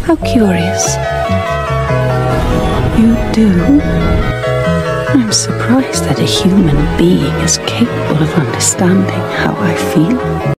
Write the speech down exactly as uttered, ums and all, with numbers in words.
How curious. You do? I'm surprised that a human being is capable of understanding how I feel.